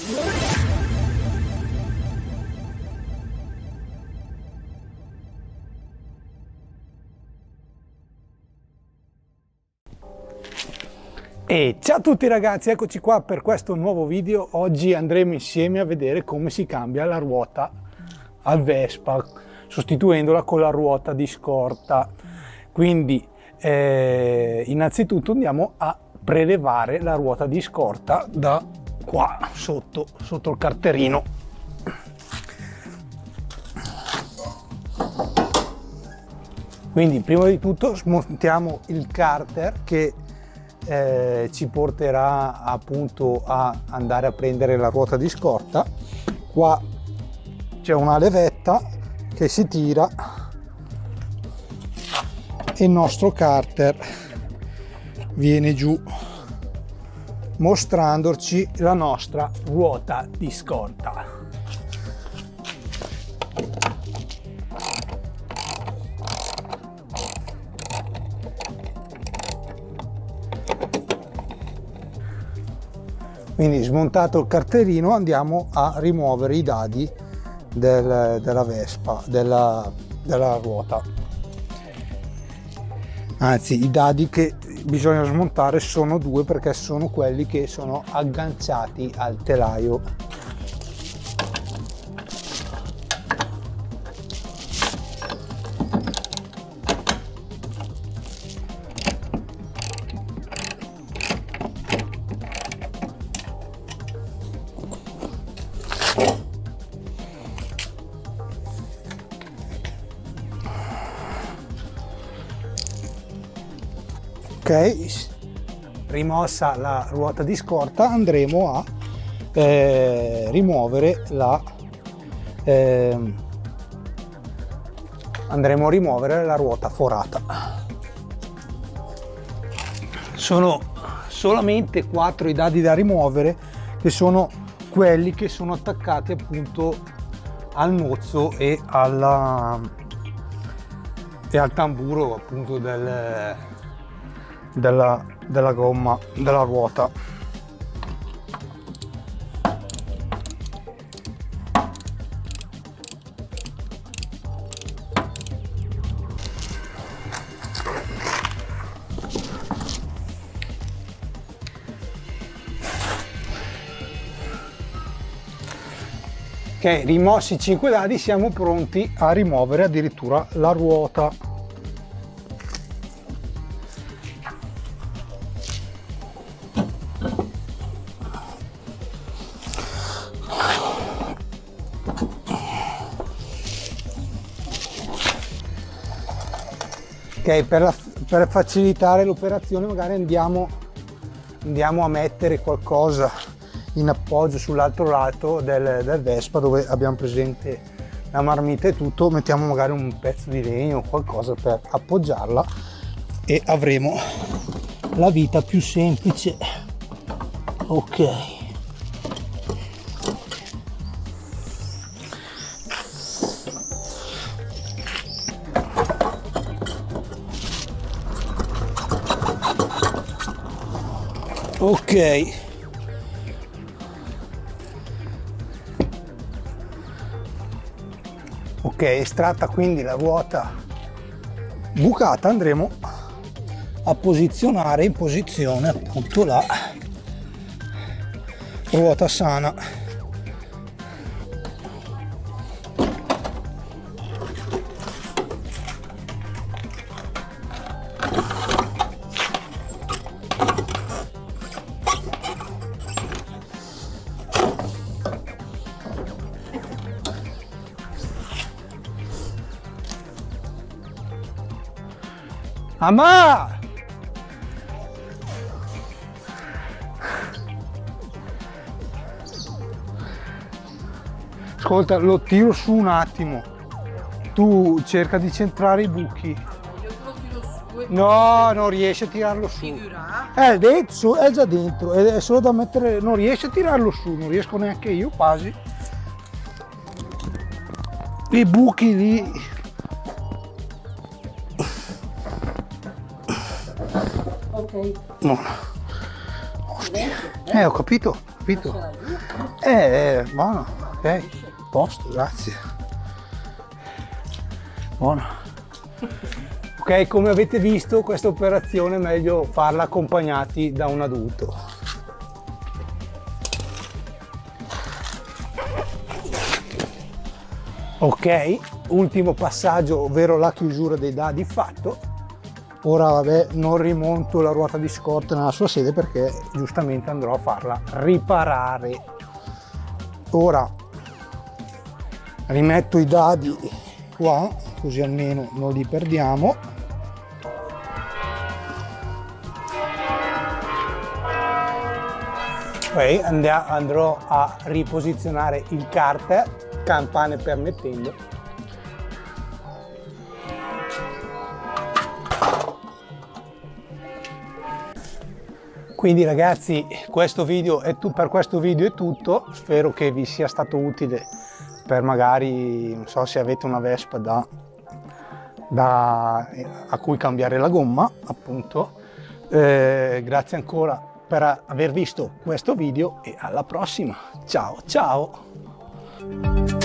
E ciao a tutti ragazzi, eccoci qua per questo nuovo video. Oggi andremo insieme a vedere come si cambia la ruota al Vespa, sostituendola con la ruota di scorta. Quindi innanzitutto andiamo a prelevare la ruota di scorta da qua sotto il carterino. Quindi prima di tutto smontiamo il carter che ci porterà appunto a andare a prendere la ruota di scorta. Qua c'è una levetta che si tira e il nostro carter viene giù mostrandoci la nostra ruota di scorta. Quindi smontato il carterino andiamo a rimuovere i dadi della Vespa, della ruota. Anzi, i dadi che bisogna smontare sono due, perché sono quelli che sono agganciati al telaio. Ok, rimossa la ruota di scorta, andremo a rimuovere la ruota forata. Sono solamente 4 i dadi da rimuovere, che sono quelli che sono attaccati appunto al mozzo e al tamburo appunto della gomma della ruota. Ok, rimossi i 5 dadi, siamo pronti a rimuovere addirittura la ruota. Ok, per facilitare l'operazione magari andiamo a mettere qualcosa in appoggio sull'altro lato del Vespa, dove abbiamo presente la marmita e tutto. Mettiamo magari un pezzo di legno o qualcosa per appoggiarla e avremo la vita più semplice. Ok. Ok, estratta quindi la ruota bucata, andremo a posizionare in posizione appunto la ruota sana. Mamma! Ascolta, lo tiro su un attimo. Tu cerca di centrare i buchi. Io te lo tiro su. No, non riesce a tirarlo su. È già dentro, è solo da mettere, non riesce a tirarlo su, non riesco neanche io quasi. I buchi lì. Ok. No. Ho capito. Buono, ok, posto, grazie. Buono. Ok, come avete visto, questa operazione è meglio farla accompagnati da un adulto. Ok, ultimo passaggio, ovvero la chiusura dei dadi fatto. Ora vabbè, non rimonto la ruota di scorta nella sua sede perché giustamente andrò a farla riparare. Ora rimetto i dadi qua, così almeno non li perdiamo. Poi andrò a riposizionare il carter, campane permettendo. Quindi ragazzi, questo video per questo video è tutto. Spero che vi sia stato utile per magari, non so, se avete una Vespa a cui cambiare la gomma, appunto. Grazie ancora per aver visto questo video e alla prossima. Ciao ciao!